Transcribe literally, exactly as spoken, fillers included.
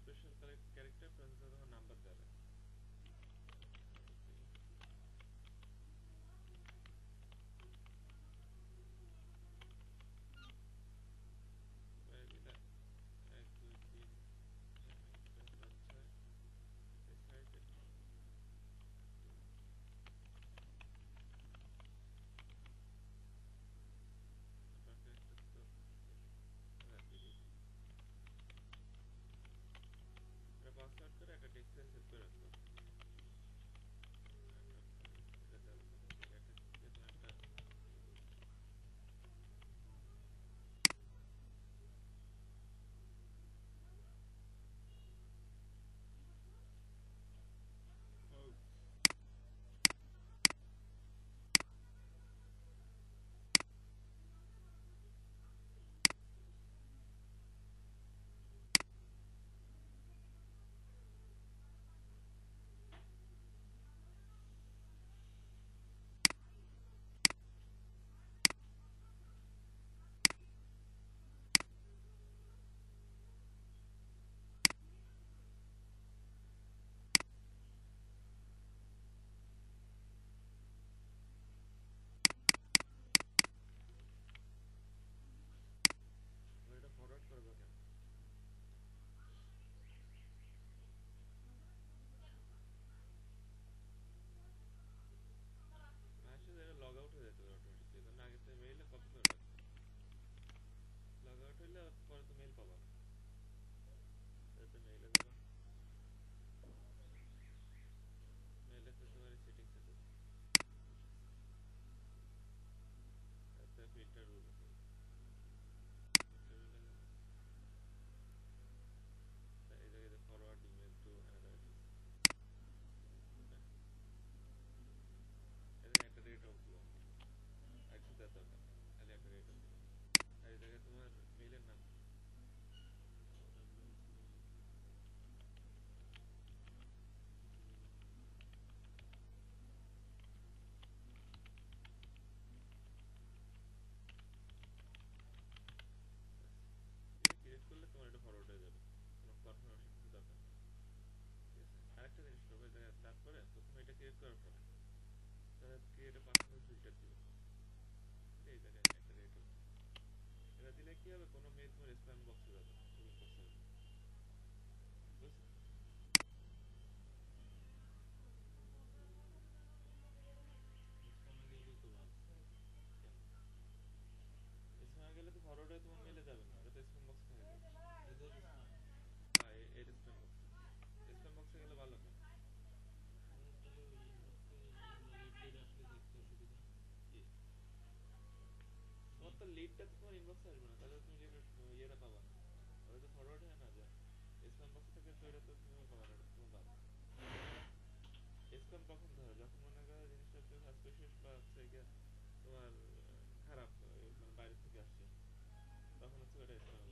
special character presentable তখন number দেবে এক দুই তিন পাসওয়ার্ড করে একটা টেক্সট সেভ করে রাখো এটা ফরওয়ার্ড করবো কেন আসলে এটা লগ আউট হয়ে যেতে পারে অটোমেটিকলি কারণ আগে থেকে মেইলে কপি করে রাখো লগ আউট হইলে পরে তো মেইল পাবা না এতে মেইলে যাবা মেইলে তো তোমার সেটিংস আছে এতে ফিল্টার রুল আছে ফিল্টার রুলে এই জায়গায় ফরওয়ার্ড ইমেল টু অ্যানাদার এখানে একটা রেট অফ দিও একটু দেওয়ার দরকার খালি একটা রেট অফ দিও আর এই জায়গায় তোমার মেইলের নাম ক্রিয়েট করলে তোমার এটা ফরওয়ার্ড হয়ে যাবে কোনো কনফার্মেশন কিছু দরকার নেই ঠিক আছে আরেকটা জিনিস করবে এই জায়গায় তারপরে প্রথমে এটা ক্রিয়েট করার পরে তাহলে ক্রিয়েট এ পার্সোনাল ফিল্টার দিবে এই জায়গায় একটা রেট অফ এটা দিলে কি হবে কোনো মেইল তোমার স্প্যাম বক্সে যাবে না তুমি ইনবক্সে যাবে বুঝছো স্প্যামে গেলে তো ফরওয়ার্ড হয়ে তোমার মেইলে যাবে না এটা তো স্প্যাম বক্সে থাকে যাবে হ্যাঁ এর স্প্যাম বক্স স্প্যাম বক্সে গেলে ভালো হয় কি তোমার তো লিডটা তো তোমার ইনবক্সে আসবে না তাহলে তুমি যেটা ইয়েটা পাবা না ওটা তো ফরওয়ার্ড হয় না যায় স্প্যাম বক্স থেকে তো এটা তো তুমি পাবা না তুমি পাবা স্প্যাম কখন ধরে যখন মনে করো জিনিসটা একটু সাসপিশিয়াস বা হচ্ছে গিয়ে তোমার খারাপ মানে বাইরে থেকে আসছে তখন হচ্ছে ওটা স্প্যাম